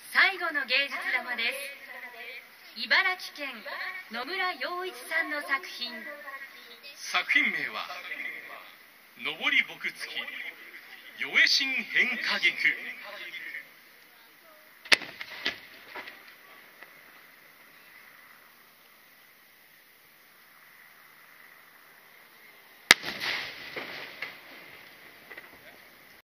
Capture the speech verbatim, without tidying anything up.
最後の芸術玉です。茨城県野村陽一さんの作品。 作品名は「上り僕付き与江新変化菊」。